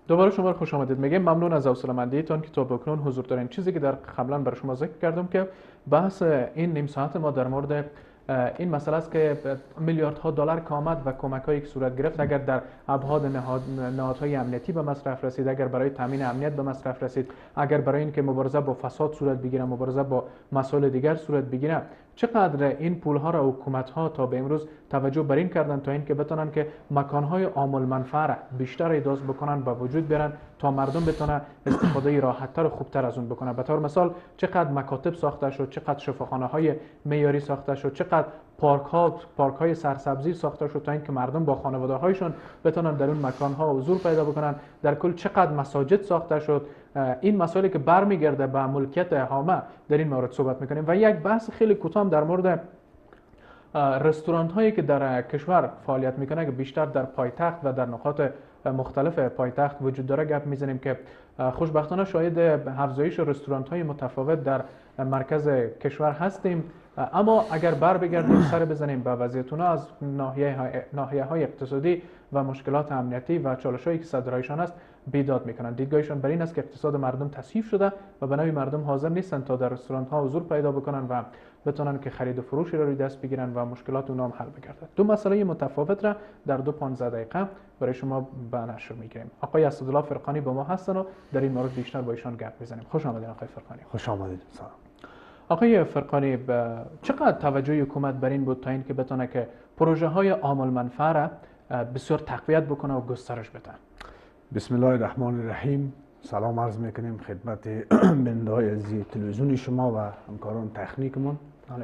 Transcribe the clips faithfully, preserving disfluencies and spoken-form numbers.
دوباره شما رو خوش آمدید میگم. ممنون از حوصله‌مندیتون که تا بکنون حضور دارین. چیزی که در قبلا برای شما ذکر کردم که بحث این نیم ساعت ما در مورد این مسئله است که میلیاردها دلار که آمد و کمک‌هایی که صورت گرفت اگر در ابعاد نهاد نهادهای امنیتی به مصرف رسید، اگر برای تامین امنیت به مصرف رسید، اگر برای اینکه مبارزه با فساد صورت بگیره، مبارزه با مسائل دیگر صورت بگیره، چقدر این پول‌ها را حکومت‌ها تا به امروز توجه بر این کردن تا اینکه بتونن که مکان‌های عامل منفعه را بیشتر ایجاد بکنن، به وجود بیارن تا مردم بتونه استفاده راحت‌تر و خوبتر از اون بکنه. به طور مثال چقدر مکاتب ساخته شد، چقدر شفاخانه‌های معیاری ساخته شد، چقدر پارک ها پارک های سرسبزی ساخته شد تا اینکه مردم با خانواده هایشون بتونن در اون مکان ها حضور پیدا بکنن. در کل چقدر مساجد ساخته شد. این مسائلی که برمیگرده به ملکیت عامه در این مورد صحبت میکنیم. و یک بحث خیلی کوتاه در مورد رستوران هایی که در کشور فعالیت میکنه که بیشتر در پایتخت و در نقاط مختلف پایتخت وجود داره گپ میزنیم که خوشبختانه شاهد افزایش رستوران های متفاوت در مرکز کشور هستیم. اما اگر بر بگردیم سر بزنیم به وضعیتونه از ناحیه ناحیه های اقتصادی و مشکلات امنیتی و چالش‌هایی که صدرایشان است بیداد میکنن. دیدگاهشان بر این است که اقتصاد مردم تصحیح شده و به نوعی مردم حاضر نیستن تا در رستوران ها حضور پیدا بکنن و بتونن که خرید و فروشی را روی دست بگیرن و مشکلات اونها هم حل بگردد. دو مسئله متفاوت را در دو پانزده دقیقه برای شما به نشر میگیریم. آقای اسدالله فرقانی با ما هستن و در این مورد بیشتر با ایشان گپ میزنیم. خوش آمدید آقای فرقانی. خوش آمدید. سلام. آقای فرقانی، چقدر توجه حکومت بر این بود تا اینکه بتونه که پروژه های عامل منفعه را بسیار تقویت بکنه و گسترش بده؟ بسم الله الرحمن الرحیم. سلام عرض میکنیم خدمت بیننده‌های عزیز تلویزیون شما و همکاران تکنیکمون.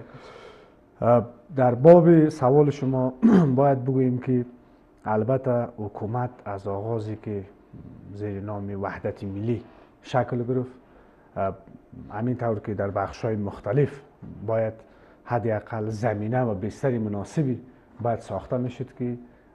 در باب سوال شما باید بگوییم که البته حکومت از آغازی که زیر نام وحدت ملی شکل گرفت، همین طور که در بخش‌های مختلف باید حداقل زمینه و بستر مناسبی باید ساخته میشد که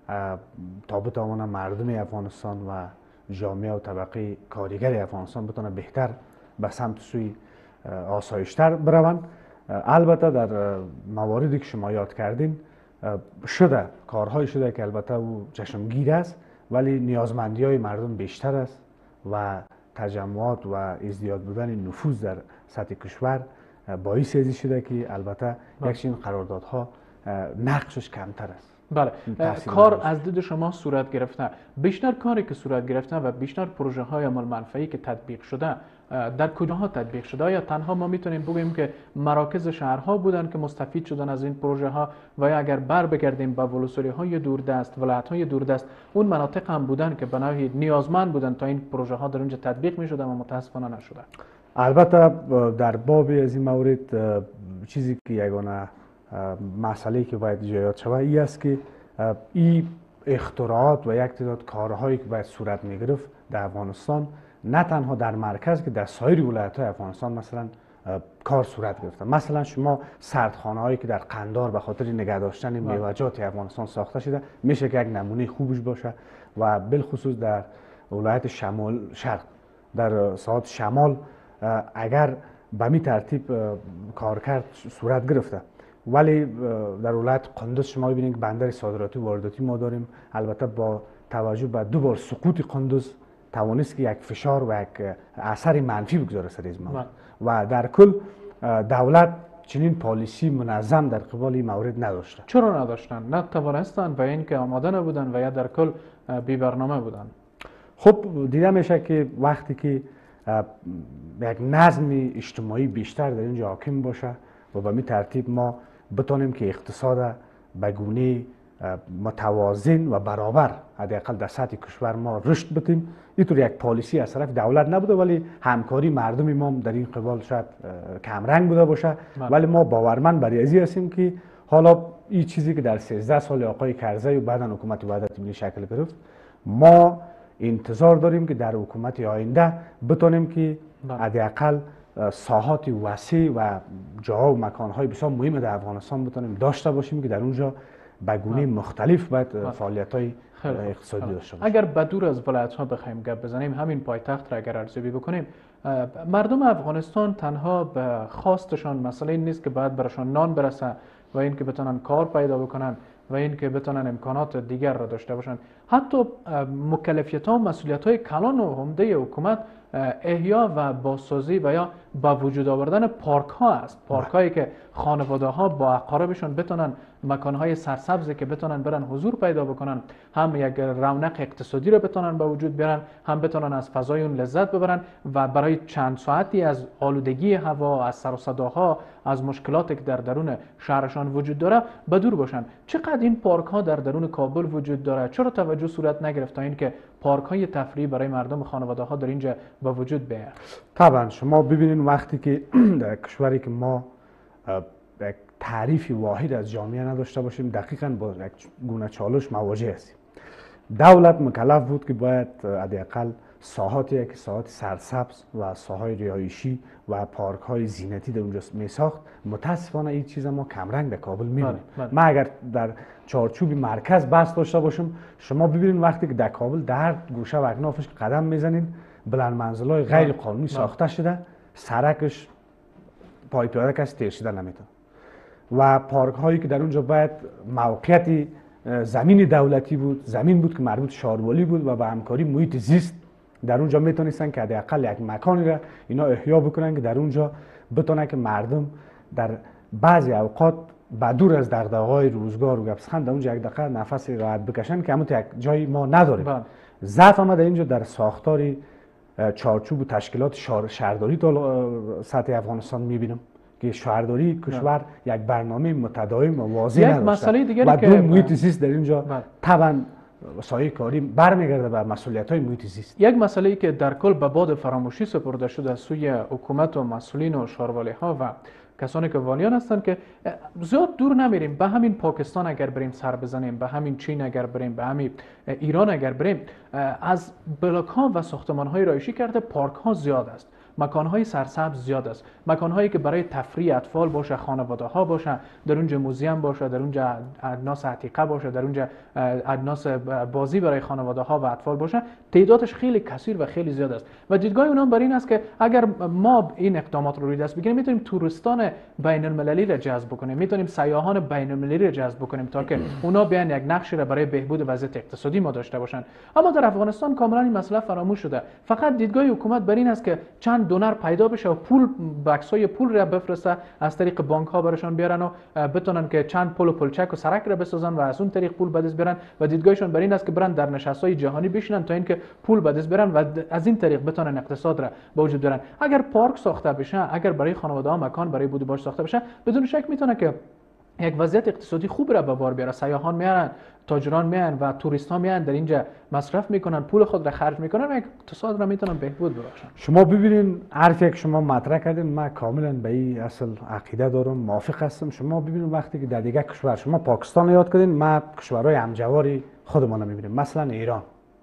تا بتوانه مردم افغانستان و جامعه و طبقه کارگر افغانستان بتونه بهتر به سمت سوی آسایشتر بروند. البته در مواردی که شما یاد کردین شده کارهای شده که البته او چشمگیر است، ولی نیازمندی های مردم بیشتر است و تجمعات و ازدیاد بودن نفوذ در سطح کشور باعث ازی شده که البته یکچین قراردادها نقشش کمتر است. بله، کار از دید شما صورت گرفته، بیشتر کاری که صورت گرفته و بیشتر پروژه های عمل منفعی که تطبیق شده در کجاها تطبیق شده؟ یا تنها ما میتونیم بگوییم که مراکز شهرها بودن که مستفید شدن از این پروژه ها، و یا اگر بر بگردیم به ولسوالی های دوردست، ولایت های دوردست، اون مناطق هم بودن که به نوعی نیازمند بودن تا این پروژه ها در اونجا تطبیق میشد اما متاسفانه نشده؟ البته در باب از این مورد چیزی که یگانه مسئله که باید جایات شود این است که این اختراعات و یک تعداد کارهایی که باید صورت میگرفت در افغانستان نه تنها در مرکز که در سایر ولایت‌های افغانستان مثلا کار صورت گرفته. مثلا شما سردخانه هایی که در قندار به خاطر نگه داشتن میوه‌جات افغانستان ساخته شده میشه که یک نمونه خوبش باشه، و بالخصوص در ولایت شمال شرق در ساحات شمال اگر به می ترتیب کارکرد صورت گرفته. ولی در ولایت قندوز شما ببینید که بندر صادراتی و وارداتی ما داریم، البته با توجه به دو بار سقوط قندوز توانست که یک فشار و یک اثر منفی بگذاره سر از ما، و در کل دولت چنین پالیسی منظم در قبال این مورد نداشته. چرا نداشتن؟ نه توانستن و اینکه آماده نبودن و یا در کل بی برنامه بودن؟ خب دیده میشه که وقتی که یک نظم اجتماعی بیشتر در اینجا حاکم باشه و به می ترتیب ما بتونیم که اقتصاد به گونه متوازن و برابر حداقل در سطح کشور ما رشد بدیم، اینطور یک پالیسی از طرف دولت نبوده، ولی همکاری مردم ما در این قبال شاید کمرنگ بوده باشه. من. ولی ما باورمند بر ازی هستیم که حالا این چیزی که در سیزده سال آقای کرزی و بعداً حکومت وحدت ملی شکل گرفت، ما انتظار داریم که در حکومت آینده بتونیم که حداقل ساحات وسیع و جاها و مکانهای بسیار مهم در افغانستان بتونیم داشته باشیم که در اونجا به گونه مختلف باید فعالیت‌های اقتصادی داشته باشیم. اگر بدور از ولایت‌ها بخوایم گپ بزنیم، همین پایتخت را اگر ارزیابی بکنیم، مردم افغانستان تنها به خواستشان مسئله این نیست که باید براشان نان برسه و اینکه بتونن کار پیدا بکنن و اینکه بتونن امکانات دیگر را داشته باشن. حتی مکلفیت ها و مسئولیت های کلان و عمده حکومت احیا و بازسازی و یا با وجود آوردن پارک ها است. پارک هایی که خانواده ها با اقاربشون بتونن مکان های سرسبزی که بتونن برن حضور پیدا بکنن، هم یک رونق اقتصادی رو بتونن به وجود بیارن، هم بتونن از فضای اون لذت ببرن و برای چند ساعتی از آلودگی هوا، از سر و صداها، از مشکلاتی که در درون شهرشان وجود داره به دور باشن. چقدر این پارک ها در درون کابل وجود داره؟ چرا توجه صورت نگرفت تا اینکه پارک های تفریحی برای مردم و خانواده ها در اینجا به وجود بیاد؟ طبعا شما ببینید وقتی که در کشوری که ما یک تعریف واحد از جامعه نداشته باشیم، دقیقاً با یک گونه چالش مواجه هستیم. دولت مکلف بود که باید حداقل ساحاتی که ساحات سرسبز و ساحات رهایشی و پارک های زینتی در اونجا می ساخت. متاسفانه این چیز ما کمرنگ به کابل میبینیم. ما اگر در چارچوب مرکز بحث داشته باشیم، شما ببینید وقتی که در کابل در گوشه و اکنافش قدم میزنید، بلند منزل‌های غیر قانونی ساخته شده، سرکش پای پیاده کسی تیر شده نمیتونه. و پارک هایی که در اونجا باید موقعیت زمین دولتی بود، زمین بود که مربوط شاروالی بود و به همکاری محیط زیست، در اونجا میتونستن که حداقل یک مکانی را اینا احیا بکنن که در اونجا بتونه که مردم در بعضی اوقات با دور از دغدغه‌های روزگار و گپسخند در اونجا یک دقیقه نفس راحت بکشن که همون یک جایی ما نداریم. ضعف ما در اینجا در ساختار چارچوب و تشکیلات شهرداری تا سطح افغانستان میبینم که شهرداری کشور یک برنامه متداوم و واضح نداشته. یک مسئله دیگری و که دو محیط زیست در اینجا طبعا سایه کاری برمیگرده به مسئولیت‌های محیط زیست. یک مسئله‌ای که در کل به باد فراموشی سپرده شده از سوی حکومت و مسئولین و شاروالی‌ها و کسانی که والیان هستند که زیاد دور نمیریم، به همین پاکستان اگر بریم سر بزنیم، به همین چین اگر بریم، به همین ایران اگر بریم، از بلاک‌ها و ساختمان‌های رهایشی کرده پارک‌ها زیاد است. مکان‌های سرسبز زیاد است، مکان‌هایی که برای تفریح اطفال باشه، خانواده‌ها باشه، در اونجا موزیم باشه، در اونجا اجناس عتیقه باشه، در اونجا اجناس بازی برای خانواده‌ها و اطفال باشه، تعدادش خیلی کثیر و خیلی زیاد است. و دیدگاه اونها بر این است که اگر ما این اقدامات رو روی دست بگیریم، میتونیم توریستان بین‌المللی را جذب کنیم، میتونیم سیاحان بین‌المللی را جذب کنیم تا که اونا بیان یک نقشی را برای بهبود وضعیت اقتصادی ما داشته باشن. اما در افغانستان کاملا این مسئله فراموش شده. فقط دیدگاه حکومت بر این است که چند دونر پیدا بشه و پول بکسای پول را بفرسته، از طریق بانک ها برشان بیارن و بتونن که چند پل و پلچک و سرک را بسازن و از اون طریق پول به دست بیارن. و دیدگاهشون بر این است که برن در نشست‌های جهانی بشینن تا اینکه پول به دست بیارن و از این طریق بتونن اقتصاد را به وجود بیارن. اگر پارک ساخته بشه، اگر برای خانواده‌ها مکان برای بود و باش ساخته بشه، بدون شک میتونه که یک وضعیت اقتصادی خوب را به بار بیاره. سیاحان میارن، تاجران میان و توریست ها میان در اینجا مصرف میکنن، پول خود را خرج میکنن و اقتصاد را میتونن بهبود ببخشن. شما ببینین حرفی که شما مطرح کردین من کاملا به این اصل عقیده دارم، موافق هستم. شما ببینید وقتی که در دیگه کشور، شما پاکستان یاد کردین، ما کشورهای همجواری خودمون رو میبینیم، مثلا ایران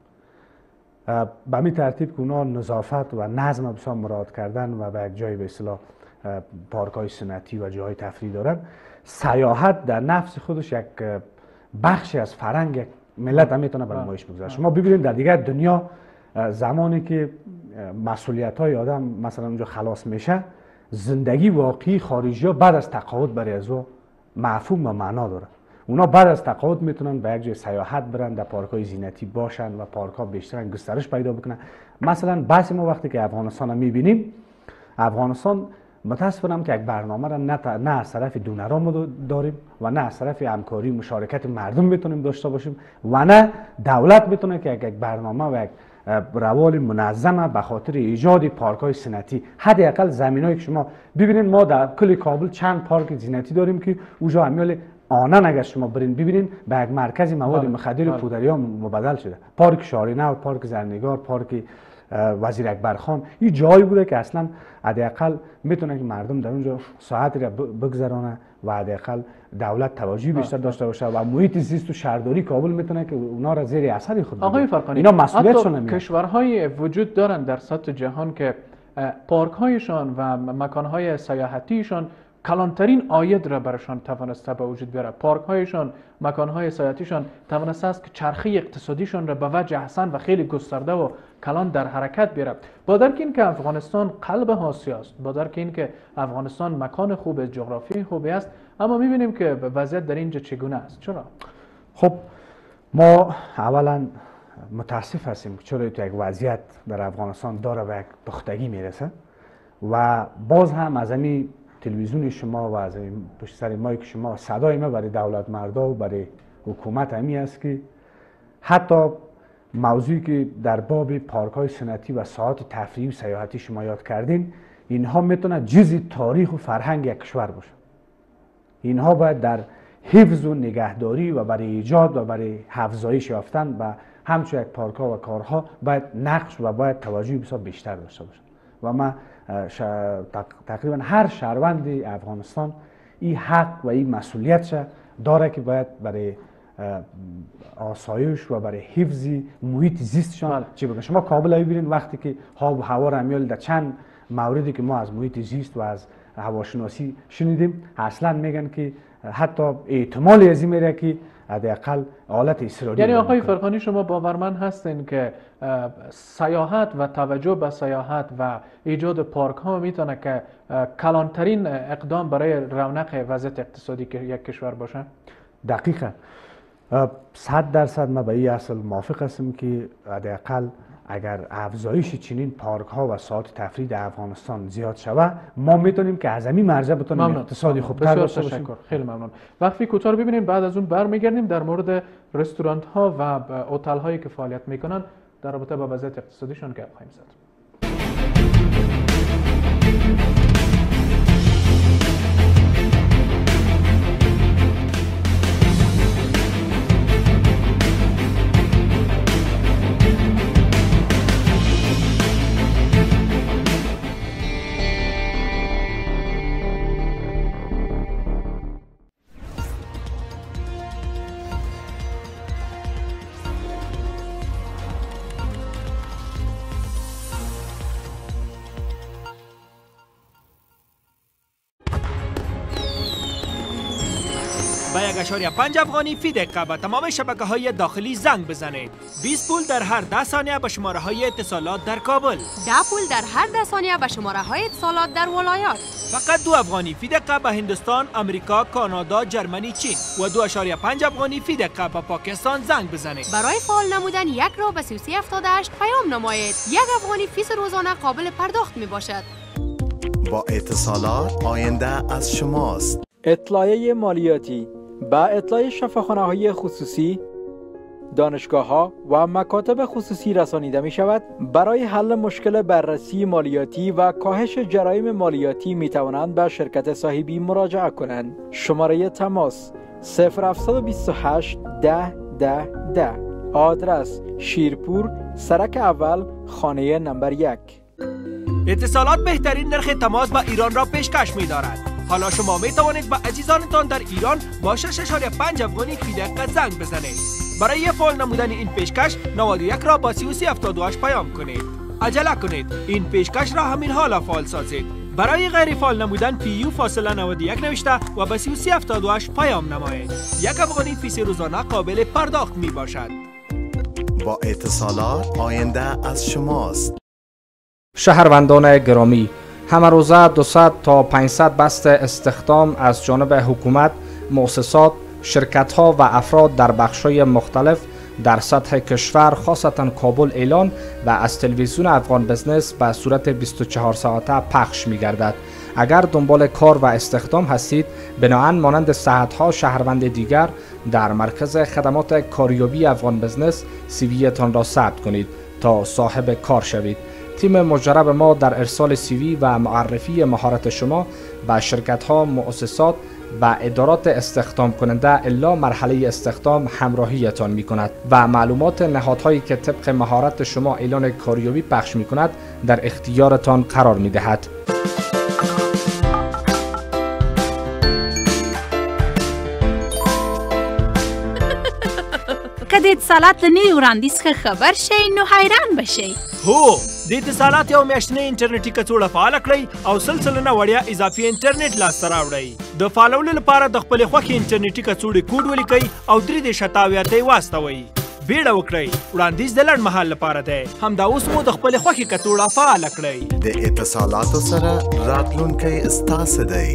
به همین ترتیب که اونا نظافت و نظم بسیار مراعات کردن و به یک جای به اصطلاح پارک های سنتی و جاهای تفریح دارن. سیاحت در نفس خودش یک بخشی از فرهنگ ملت هم میتونه به نمایش بگذاره. شما ببینید در دیگر دنیا زمانی که مسئولیت های آدم مثلا اونجا خلاص میشه، زندگی واقعی خارجی ها بعد از تقاعد برای از او مفهوم و معنا داره. اونا بعد از تقاعد میتونن به یک جای سیاحت برن، در پارک های زینتی باشن و پارک ها بیشتر گسترش پیدا بکنن. مثلا بحث ما وقتی که افغانستان رو میبینیم، افغانستان متاسفانه که یک برنامه را نه, نه از طرف دونرا ما داریم و نه از طرف همکاری و مشارکت مردم میتونیم داشته باشیم و نه دولت میتونه که یک برنامه و یک روال منظمه به خاطر ایجاد پارک های سنتی. حداقل زمینایی که شما ببینید، ما در کل کابل چند پارک زینتی داریم که اونجا امیال آنن اگر شما برین ببینین به یک مرکز مواد مخدر و پودریا مبدل شده. پارک شارینو، پارک زرنگار، پارک وزیر اکبرخان، این جایی بوده که اصلا حداقل میتونه که مردم در اونجا ساعتی را بگذرانه و حداقل دولت توجه بیشتر داشته باشه و محیط زیست و شهرداری کابل میتونه که اونا را زیر اثر خود بگیره. آقای فرقانی، اینا مسئولیتشون نمیاد. کشورهای وجود دارن در سطح جهان که پارک هایشان و مکان های سیاحتیشان کلانترین عاید را برشان توانسته به وجود بیاره. پارک هایشان، مکان های سیاحتیشان توانسته است که چرخه اقتصادیشان را به وجه احسن و خیلی گسترده و کلان در حرکت بیاره. با درک این که افغانستان قلب آسیا است، با درک این که افغانستان مکان خوب جغرافی خوبی است، اما می‌بینیم که وضعیت در اینجا چگونه است. چرا؟ خب ما اولا متاسف هستیم که چرا تو یک وضعیت در افغانستان داره به یک پختگی میرسه و باز هم از این تلویزیون شما و از این پشت سر مایک شما صدای ما برای دولت مردا و برای حکومت همی است که حتی موضوعی که در باب پارک های سنتی و ساحات تفریحی و سیاحتی شما یاد کردین، اینها میتونه جزء تاریخ و فرهنگ یک کشور باشه. اینها باید در حفظ و نگهداری و برای ایجاد و برای افزایش یافتن و همچون یک پارک ها و کارها باید نقش و باید توجه بسیار بیشتر داشته باشند و ما تقریبا هر شهروند افغانستان این حق و این مسئولیت داره که باید برای آسایش و برای حفظ محیط زیستشان چی بکنه. شما کابل ها ببینید وقتی که آب و هوا را میال در چند موردی که ما از محیط زیست و از هواشناسی شنیدیم، اصلا میگن که حتی احتمال از این میره که حداقل حالت اضطراری. یعنی آقای فرقانی شما باورمند هستین که سیاحت و توجه به سیاحت و ایجاد پارک ها میتونه که کلانترین اقدام برای رونق وضعیت اقتصادی که یک کشور باشه؟ دقیقاً صد درصد ما به این اصل موافق هستم که حداقل اگر افزایش چنین پارک ها و ساحات تفریح در افغانستان زیاد شود، ما میتونیم که از همین مرجع بتونیم اقتصادی خوبتر داشته باشیم. خیلی ممنون. وقتی کوتاه رو ببینیم، بعد از اون برمیگردیم در مورد رستوران ها و هتل هایی که فعالیت میکنن در رابطه با وضعیت اقتصادیشون گپ خواهیم زد. با یک اشاری پنج افغانی فی دقیقه به تمام شبکه های داخلی زنگ بزنید. بیست پول در هر ده ثانیه به شماره های اتصالات در کابل. ده پول در هر ده ثانیه به شماره های اتصالات در ولایات. فقط دو افغانی فی دقیقه به هندوستان، امریکا، کانادا، جرمنی، چین و دو اشاری پنج افغانی فی دقیقه به پاکستان زنگ بزنید. برای فعال نمودن یک را به سی و سه هفتاد و هشت پیام نمایید. یک افغانی فیس روزانه قابل پرداخت می باشد. با اتصالات آینده از شماست. اطلاعیه مالیاتی با اطلاع شفاخانه‌های خصوصی، دانشگاه‌ها و مکاتب خصوصی رسانیده می شود. برای حل مشکل بررسی مالیاتی و کاهش جرایم مالیاتی می توانند به شرکت صاحبی مراجعه کنند. شماره تماس صفر هفت دو هشت ده ده ده. آدرس شیرپور، سرک اول، خانه نمبر یک. اتصالات بهترین نرخ تماس با ایران را پیشکش می دارد. حالا شما می توانید با عزیزانتان در ایران با شش اشاریه پنج افغانی فی دقیقه زنگ بزنید. برای فعال نمودن این پیشکش نود و یک را با سی و سه هفتاد و هشت پیام کنید. عجله کنید، این پیشکش را همین حالا فعال سازید. برای غیر فعال نمودن پی یو فاصله نود و یک نوشته و به سی و سه هفتاد و هشت پیام نمایید. یک افغانی فیس روزانه قابل پرداخت می باشد. با اتصالات آینده از شماست. شهروندان گرامی، همه روزه دویست تا پانصد بست استخدام از جانب حکومت، مؤسسات، شرکت‌ها و افراد در بخش‌های مختلف در سطح کشور خاصتا کابل اعلان و از تلویزیون افغان بزنس به صورت بیست و چهار ساعته پخش می‌گردد. اگر دنبال کار و استخدام هستید، بناهن مانند صحت‌ها شهروند دیگر در مرکز خدمات کاریابی افغان بزنس سی ویتان را ثبت کنید تا صاحب کار شوید. تیم مجرب ما در ارسال سی وی و معرفی مهارت شما به شرکت‌ها، مؤسسات و ادارات استخدام کننده الا مرحله استخدام همراهیتان می کند و معلومات نهادهایی که طبق مهارت شما اعلان کاریابی پخش می کند در اختیارتان قرار می دهد. کدید سالات نی وړاندیز خبر شي نو حیران بشي. هو د اتصالات یو میاشتنی انټرنیټي کڅوړه فعاله کړئ او سل سلنه وړیا اضافي انټرنیټ لاسته راوړئ. د فعالولو لپاره د خپلې خوښې انټرنیټي کڅوړې کوډ ولیکئ او درې دېرش اته اویا ته یې واستوئ. بیړه وکړئ، وړاندیز د لنډ مهال لپاره دی. همدا اوس مو د خپلې خوښې کڅوړه فعاله کړئ. د اتصالاتو سره راتلونکی ستاسو دی.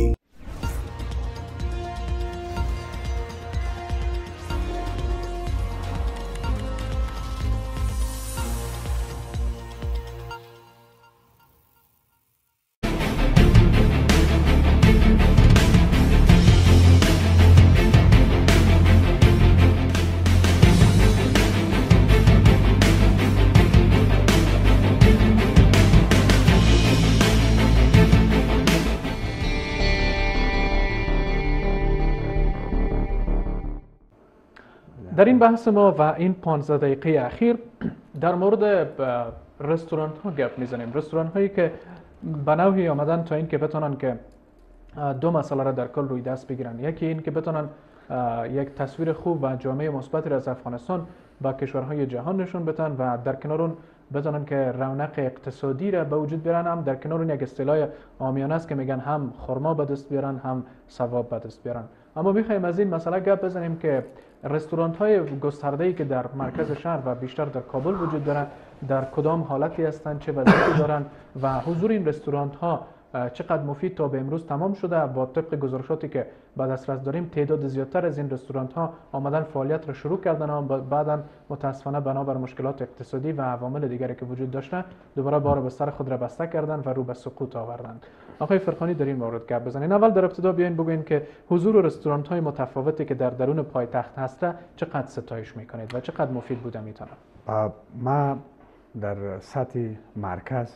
در این بحث ما و این پانزده دقیقه اخیر در مورد رستوران ها گپ میزنیم. رستوران هایی که به نوعی آمدن تا این که بتونن که دو مسئله را در کل روی دست بگیرن. یکی این که بتونن یک تصویر خوب و جامعه مثبتی را از افغانستان با کشورهای جهان نشون بدن و در کنار اون بتونن که رونق اقتصادی را به وجود بیارن. هم در کنار اون یک اصطلاح عامیانه است که میگن هم خرما به دست بیارن هم ثواب به دست بیارن. اما میخوایم از این مسئله گپ بزنیم که رستوران های گسترده‌ای که در مرکز شهر و بیشتر در کابل وجود دارند در کدام حالتی هستند، چه وضعیتی دارند و حضور این رستوران ها چقدر مفید تا به امروز تمام شده. با طبق گزارشاتی که به دسترس داریم تعداد زیادتر از این رستوران ها آمدن فعالیت را شروع کردن و بعدا متاسفانه بنابر مشکلات اقتصادی و عوامل دیگری که وجود داشته دوباره بار بستر خود را بسته کردند و رو به سقوط آوردند. آقای فرخانی در این مورد گپ بزنید. اول در ابتدا بیاین بگوین که حضور رستوران های متفاوتی که در درون پایتخت هست چقدر ستایش میکنید و چقدر مفید بوده میتونه؟ ما در سطح مرکز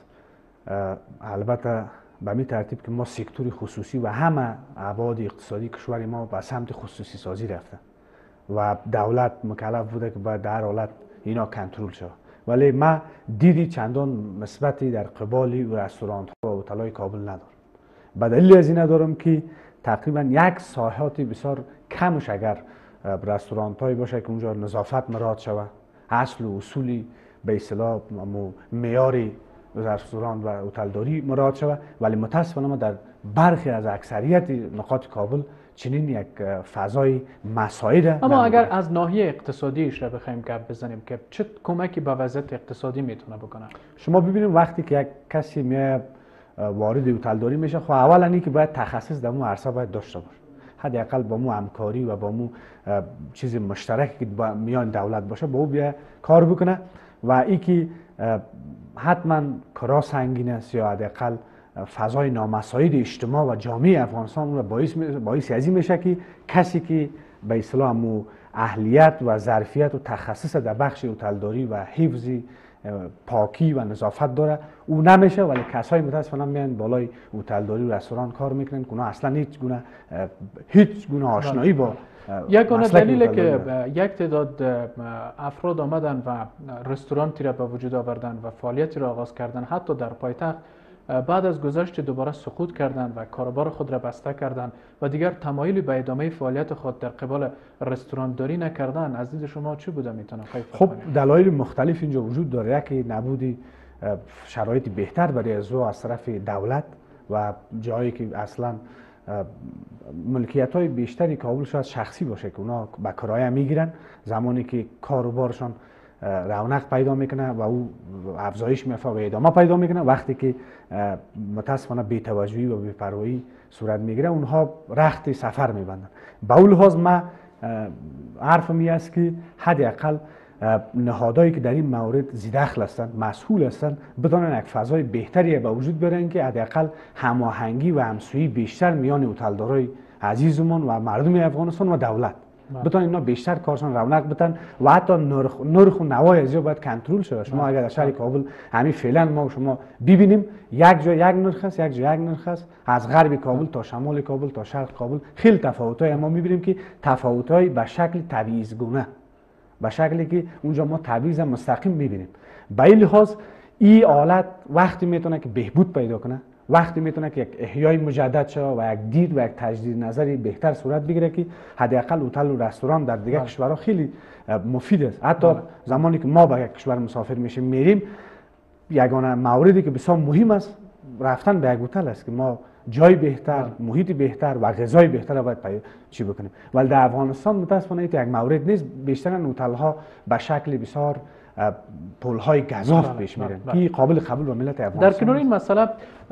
البته به می ترتیب که ما سکتور خصوصی و همه ابعاد اقتصادی کشور ما به سمت خصوصی سازی رفته و دولت مکلف بوده که باید در حالت اینا کنترل شود، ولی ما دیدی چندان مثبتی در قبال رستوران ها و هتل‌های کابل ندارم. به دلیل از این ندارم که تقریبا یک ساحات بسیار کمش اگر رستوران هایی باشه که اونجا نظافت مراعات شود، اصل و اصولی به اصطلاح معیاری رستوران و هتلداری مراعات شود، ولی متاسفانه ما در برخی از اکثریت نقاط کابل چنین یک فضای مساعد. اما اگر از ناحیه اقتصادیش را بخوایم گپ بزنیم که چه کمکی به وضعیت اقتصادی میتونه بکنه؟ شما ببینید وقتی که یک کسی میاد وارد هتلداری میشه، خب اولا اینکه باید تخصص در اون عرصه باید داشته باشه، حداقل با مو همکاری و با مو چیز مشترک که با میان دولت باشه با او بیا کار بکنه و اینکه حتما کارا سنگین است یا حداقل فضای نامساعد اجتماع و جامعه افغانستان اون باعث باعث از این میشه که کسی که به اصطلاح مو اهلیت و ظرفیت و تخصص در بخش هتلداری و حفظ پاکی و نظافت داره او نمیشه، ولی کسای متاسفانه میان بالای هتلداری و رستوران کار میکنن که اونا اصلا هیچ گونه هیچ گونه آشنایی با یک گونه دلیله که یک تعداد افراد آمدن و رستورانتی را به وجود آوردن و فعالیتی را آغاز کردن حتی در پایتخت، بعد از گذشت دوباره سقوط کردند و کاروبار خود را بسته کردند و دیگر تمایلی به ادامه فعالیت خود در قبال رستوران داری نکردن. از دید شما چه بوده میتونه؟ خب دلایل مختلف اینجا وجود داره. یکی نبودی شرایط بهتر برای از از طرف دولت و جایی که اصلا ملکیت های بیشتری کابل شاید شخصی باشه که اونا به کرایه میگیرن، زمانی که کاروبارشان رونق پیدا میکنه و او افزایش میفته و ادامه پیدا میکنه، وقتی که متاسفانه بی‌توجهی و بی‌پروایی صورت میگیره اونها رخت سفر میبندن. به اون لحاظ ما حرف می است که حداقل نهادهایی که در این مورد ذی‌دخل هستند، مسئول هستند، بتونن یک فضای بهتری به وجود بیارن که حداقل هماهنگی و همسویی بیشتر میان هتلدارای عزیزمون و مردم افغانستان و دولت بتونن اینا بیشتر کارشون رونق بدن و حتی نرخ نرخ و نوای از باید کنترل شه. شما اگر در شهر کابل همین فعلا ما شما ببینیم یک جا یک نرخ است، یک جا یک نرخ است، از غرب کابل تا شمال کابل تا شرق کابل خیلی تفاوت‌های ما می‌بینیم که تفاوت‌های به شکل تبعیض‌گونه، به شکلی که اونجا ما تبعیض مستقیم می‌بینیم. به این لحاظ این حالت وقتی میتونه که بهبود پیدا کنه، وقتی میتونه که یک احیای مجدد شه و یک دید و یک تجدید نظری بهتر صورت بگیره که حداقل هتل و رستوران در دیگه کشورها خیلی مفید است. حتی زمانی که ما به یک کشور مسافر میشیم میریم، یگانه موردی که بسیار مهم است رفتن به یک هتل است که ما جای بهتر، محیط بهتر و غذای بهتر را باید پی... چی بکنیم. ولی در افغانستان متاسفانه یک مورد نیست. بیشتر هتل ها به شکل بسیار پول های گزاف پیش میرن که قابل قبول به ملت افغانستان. در کنار این مسئله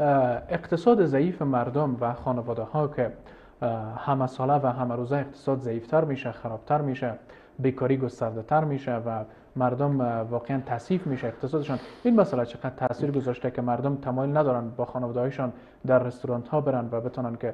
اقتصاد ضعیف مردم و خانواده ها که همه ساله و همه روزه اقتصاد ضعیفتر میشه، خرابتر میشه، بیکاری گسترده تر میشه و مردم واقعا تصیف میشه اقتصادشان. این مسئله چقدر تاثیر گذاشته که مردم تمایل ندارن با خانواده هایشان در رستوران ها برن و بتونن که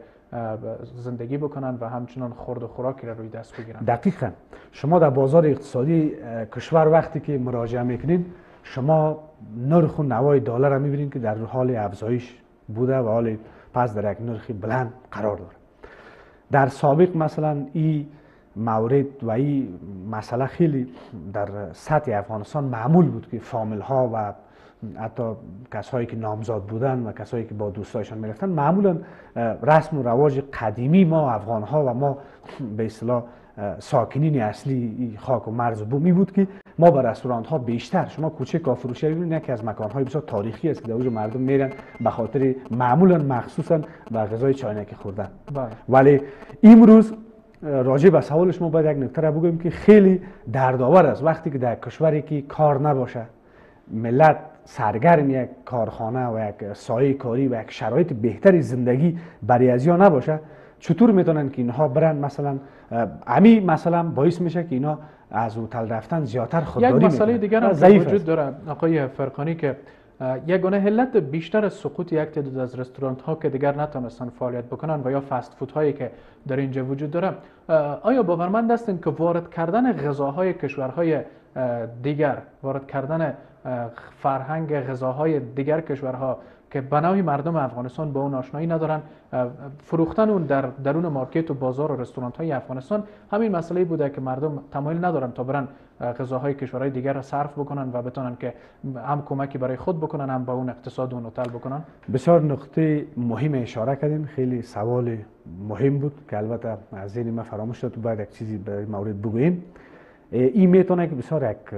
زندگی بکنن و همچنان خورد و خوراکی را روی دست بگیرن. دقیقاً شما در بازار اقتصادی کشور وقتی که مراجعه میکنین شما نرخ و نوای دلار را میبینید که در حال افزایش بوده و حال پس در یک نرخ بلند قرار داره. در سابق مثلا این مورد و این مسئله خیلی در سطح افغانستان معمول بود که فامیل ها و حتی کسایی که نامزاد بودن و کسایی که با دوستایشان میرفتن معمولا رسم و رواج قدیمی ما افغان ها و ما به اصطلاح ساکنین اصلی خاک و مرز بومی بود که ما به رستوران ها بیشتر شما کوچه کافروشی ببینید یکی از مکان های بسیار تاریخی است که در اونجا مردم میرن به خاطر معمولا مخصوصا به غذای چاینکی خوردن. ولی امروز راجع به سوال شما باید یک نکته را بگویم که خیلی دردآور است وقتی که در کشوری که کار نباشه، ملت سرگرم یک کارخانه و یک سایه کاری و یک شرایط بهتری زندگی برای ازیا نباشه، چطور میتونن که اینها برن مثلا امی مثلا باعث میشه که اینا از هتل رفتن زیاتر خودداری میکنن. یک مسئله دیگر هم وجود داره آقای فرقانی که یگانه علت بیشتر سقوط یک تعداد از رستوران ها که دیگر نتونستن فعالیت بکنن و یا فست فود هایی که در اینجا وجود داره، آیا باورمند هستین که وارد کردن غذاهای کشورهای دیگر، وارد کردن فرهنگ غذاهای دیگر کشورها که به نوعی مردم افغانستان با اون آشنایی ندارن، فروختن اون در درون مارکت و بازار و رستوران‌های های افغانستان همین مسئله بوده که مردم تمایل ندارن تا برن غذاهای کشورهای دیگر را صرف بکنن و بتونن که هم کمکی برای خود بکنن هم با اون اقتصاد اون هتل بکنن؟ بسیار نقطه مهم اشاره کردین، خیلی سوال مهم بود که البته از ذهن من فراموش شد، باید یک چیزی به مورد بگوییم. این میتونه که بسیار یک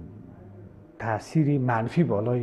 تأثیری منفی بالای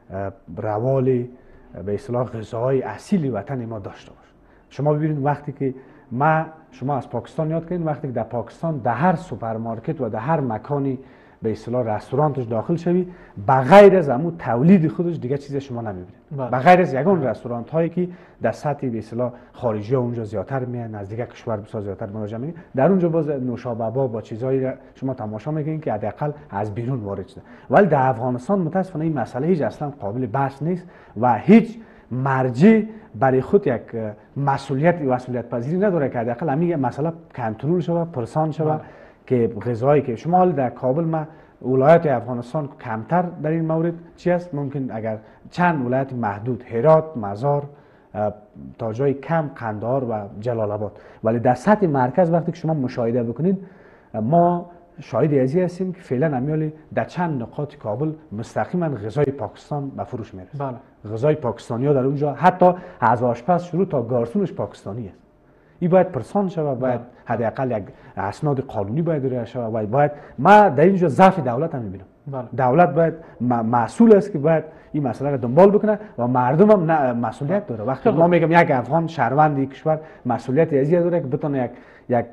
روال به اصطلاح غذاهای اصیل وطن ما داشته باشه. شما ببینید وقتی که ما شما از پاکستان یاد کنید، وقتی که در پاکستان در هر سوپرمارکت و در هر مکانی به اصطلاح رستورانش داخل شوی، بغیر از همون تولید خودش دیگه چیزی شما نمیبینید. بغیر از یگان رستوران هایی که در سطح به اصطلاح خارجی ها اونجا زیادتر میان، از دیگه کشور بسیار زیادتر مراجعه میکنن، در اونجا باز نوشابه با چیزایی شما تماشا میکنید که حداقل از بیرون وارد شده. ولی در افغانستان متاسفانه این مسئله هیچ اصلا قابل بحث نیست و هیچ مرجع برای خود یک مسئولیت و مسئولیت پذیری نداره که حداقل همین مسئله کنترل شود، پرسان شود که غذایی که شما حال در کابل ما ولایت افغانستان کمتر در این مورد چی است، ممکن اگر چند ولایت محدود، هرات، مزار تا جای کم قندهار و جلال آباد، ولی در سطح مرکز وقتی که شما مشاهده بکنید ما شاهد ازی هستیم که فعلا امیالی در چند نقاط کابل مستقیما غذای پاکستان به فروش میرسه. بله. غذای پاکستانی ها در اونجا حتی از آشپز شروع تا گارسونش پاکستانی است. این باید پرسان شود، باید حداقل یک اسناد قانونی باید ارائه شود و باید ما در اینجا ضعف دولت هم میبینم. بله. دولت باید مسئول است که باید این مسئله را دنبال بکنه و مردم هم مسئولیت داره. وقتی ما میگم یک افغان شهروند کشور مسئولیت ازی داره که بتونه یک یک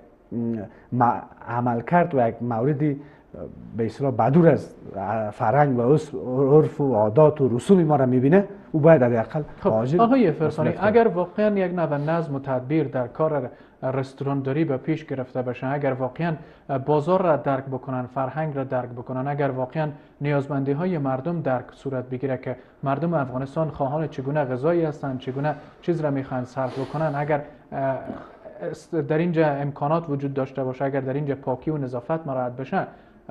عمل کرد و یک موردی به اصطلاح بدور از فرهنگ و عرف و عادات و رسوم ما را میبینه، او باید حداقل خب آقای فرسانی اگر واقعا یک نوع نظم و تدبیر در کار رستورانداری به پیش گرفته بشه، اگر واقعا بازار را درک بکنن، فرهنگ را درک بکنن، اگر واقعا نیازمندی های مردم درک صورت بگیره که مردم افغانستان خواهان چگونه غذایی هستند، چگونه چیز را میخوان صرف بکنن، اگر در اینجا امکانات وجود داشته باشه، اگر در اینجا پاکی و نظافت مراعات بشه،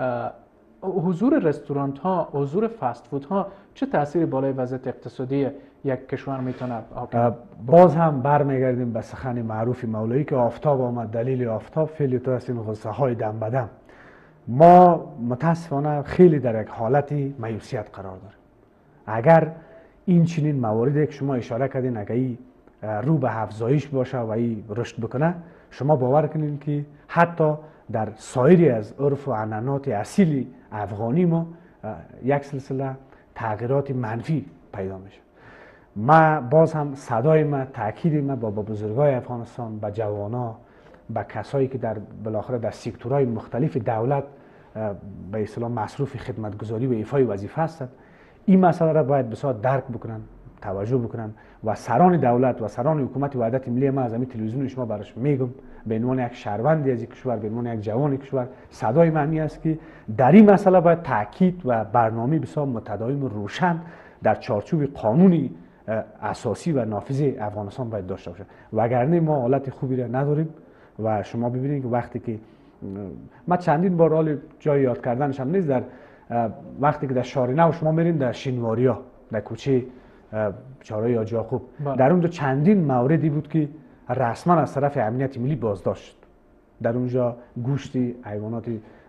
حضور رستوران ها، حضور فست فود ها چه تأثیری بالای وضعیت اقتصادی یک کشور میتونه حاکم؟ باز هم برمیگردیم به سخن معروف مولوی که آفتاب آمد دلیل آفتاب فعلی تو هستیم غصه های دم بدم. ما متاسفانه خیلی در یک حالتی مایوسیت قرار داریم. اگر این چنین مواردی که شما اشاره کردین اگر این رو به افزایش باشه و این رشد بکنه، شما باور کنید که حتی در سایری از عرف و عنعنات اصیل افغانی ما یک سلسله تغییرات منفی پیدا میشه. ما باز هم صدای ما، تاکید ما با بزرگای افغانستان، با جوانا، با کسایی که در بالاخره در سکتورهای مختلف دولت به اصطلاح مصروف خدمتگزاری و ایفای وظیفه هستند، این مسئله را باید بسیار درک بکنن، توجه بکنن و سران دولت و سران حکومت وحدت ملی، ما از همین تلویزیون شما براش میگم به عنوان یک شهروندی از یک کشور، به عنوان یک جوان کشور، صدای معنی است که در این مسئله باید تاکید و برنامه بسیار متداوم و روشن در چارچوب قانونی اساسی و نافذ افغانستان باید داشته باشه، وگرنه ما حالت خوبی را نداریم. و شما ببینید که وقتی که ما چندین بار حال جای یاد کردنش هم نیست، در وقتی که در شهر نو شما میرین در شینواریا، در کوچه چهارراه حاجی یعقوب، در اونجا چندین موردی بود که رسما از طرف امنیت ملی بازداشت شد. در اونجا گوشت حیوانات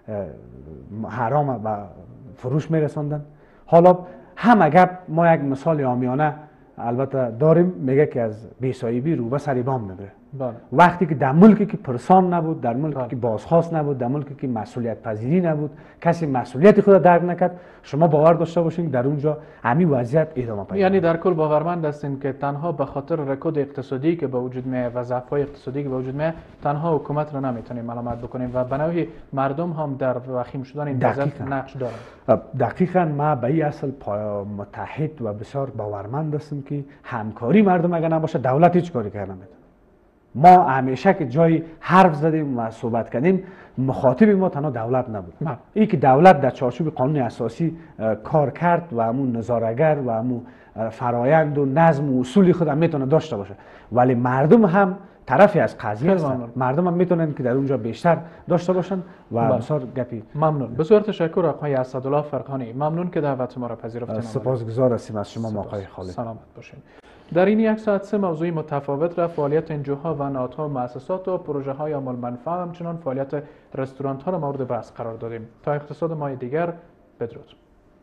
حرام و فروش میرساندن. حالا هم اگر ما یک مثال عامیانه البته داریم، میگه که از بی‌صاحبی روبه سر بام میبره. بله. وقتی که در ملکی که پرسان نبود، در ملکی بله. که بازخواست نبود، در ملکی که مسئولیت پذیری نبود، کسی مسئولیت خود را درک نکرد، شما باور داشته باشین در اونجا همین وضعیت ادامه پیدا. یعنی در کل باورمند هستین که تنها به خاطر رکود اقتصادی که به وجود میاد و ضعف‌های اقتصادی که به وجود میاد، تنها حکومت را نمیتونیم ملامت بکنیم و به نوعی مردم هم در وخیم شدن این وضعیت نقش دارند. دقیقاً ما به این اصل متحد و بسیار باورمند هستیم که همکاری مردم اگر نباشه دولت هیچ کاری کردن نمیتونه. ما همیشه که جای حرف زدیم و صحبت کردیم، مخاطب ما تنها دولت نبود. این که دولت در چارچوب قانون اساسی کار کرد و همون نظاره‌گر و همون فرایند و نظم و اصول خود هم میتونه داشته باشه، ولی مردم هم طرفی از قضیه هستند. مردم هم میتونن که در اونجا بیشتر داشته باشن و بسیار گپی. ممنون. بسیار تشکر آقای اسدالله فرقانی. ممنون که دعوت ما را پذیرفتید. سپاسگزار هستیم از شما آقای خالد. سلامت باشین. در این یک ساعت سه موضوعی متفاوت را فعالیت انجوها و نهادها و مؤسسات و پروژه های عامل منفعه، همچنان فعالیت رستوران ها را مورد بحث قرار دادیم. تا اقتصاد ماه دیگر، بدرود.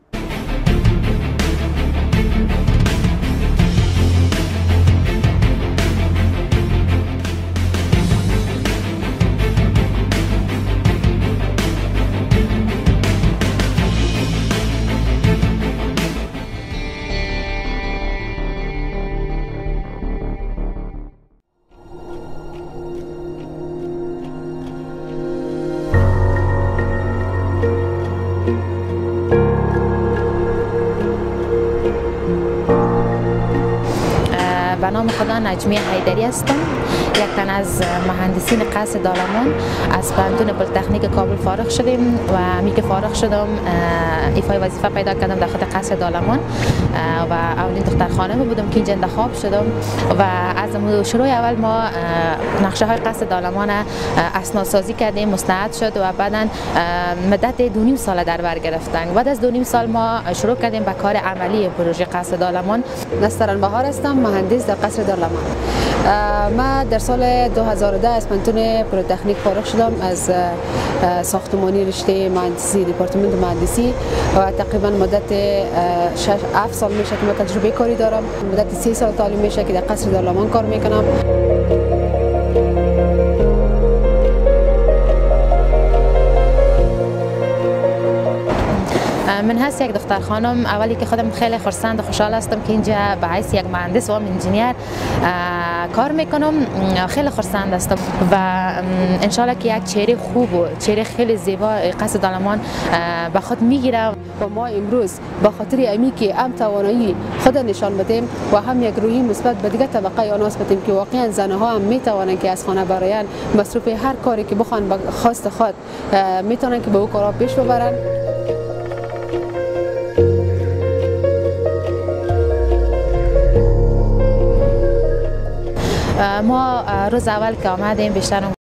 به نام خدا نجمیه حیدری هستم، یک تن از مهندسین قصر دالمان. از پانتون پلی‌تکنیک کابل فارغ شدیم و همی که فارغ شدم ایفای وظیفه پیدا کردم در خود قصر دالمان و اولین دختر خانم بودم که اینجا انتخاب شدم و از شروع اول ما نقشه های قصر دالمان اسنادسازی کردیم، مستند شد و بعدا مدت دو نیم سال در بر گرفتن. بعد از دو نیم سال ما شروع کردیم به کار عملی پروژه قصر دالمان. نسترن بهار هستم، مهندس در قصر دالمان. ما در سال دو هزار و ده از پانتون پلی‌تکنیک فارغ شدم از ساختمانی رشته مهندسی دپارتمان مهندسی و تقریبا مدت شش هفت سال میشه که من تجربه کاری دارم. مدت سه سال تعلیم میشه که در قصر دالمان کار میکنم. من هست یک دختر خانم. اولی که خودم خیلی خرسند و خوشحال هستم که اینجا به حیث یک مهندس و انجینیر کار میکنم. خیلی خرسند هستم و انشالله که یک چهره خوب و چهره خیلی زیبا قصر دالمان به خود میگیره. و ما امروز با خاطر امی که هم توانایی خود نشان بدیم و هم یک روحی مثبت به دیگه طبقه آناس بدیم که واقعا زنها هم میتوانند که از خانه برایان مصروف هر کاری که بخوان به خواست خود میتونن که به او کارا پیش ببرن. ما روز اول که آمدیم بیشتر